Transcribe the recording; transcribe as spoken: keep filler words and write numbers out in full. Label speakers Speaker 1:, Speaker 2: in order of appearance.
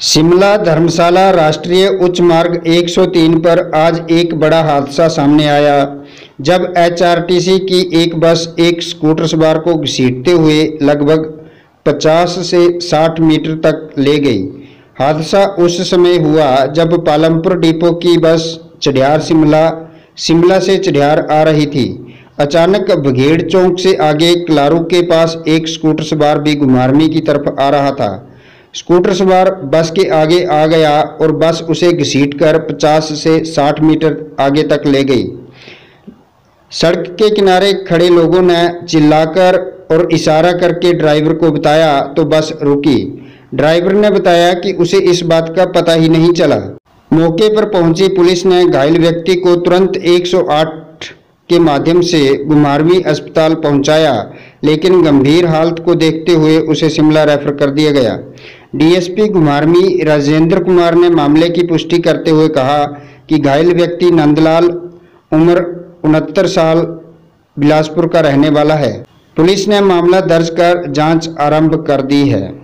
Speaker 1: शिमला धर्मशाला राष्ट्रीय उच्च मार्ग एक सौ तीन पर आज एक बड़ा हादसा सामने आया जब एच आर टी सी की एक बस एक स्कूटर सवार को घसीटते हुए लगभग पचास से साठ मीटर तक ले गई। हादसा उस समय हुआ जब पालमपुर डिपो की बस चढ़ियार शिमला शिमला से चढ़ियार आ रही थी। अचानक बघेड़ चौक से आगे क्लारू के पास एक स्कूटर सवार भी घुमारवीं की तरफ आ रहा था। स्कूटर सवार बस के आगे आ गया और बस उसे घसीटकर पचास से साठ मीटर आगे तक ले गई। सड़क के किनारे खड़े लोगों ने चिल्लाकर और इशारा करके ड्राइवर को बताया तो बस रुकी। ड्राइवर ने बताया कि उसे इस बात का पता ही नहीं चला। मौके पर पहुंची पुलिस ने घायल व्यक्ति को तुरंत एक सौ आठ के माध्यम से घुमारवीं अस्पताल पहुंचाया, लेकिन गंभीर हालत को देखते हुए उसे शिमला रेफर कर दिया गया। D S P Ghumarwin Rajendra Kumar ने मामले की पुष्टि करते हुए कहा कि घायल व्यक्ति नंदलाल उम्र उनहत्तर साल बिलासपुर का रहने वाला है। पुलिस ने मामला दर्ज कर जांच आरंभ कर दी है।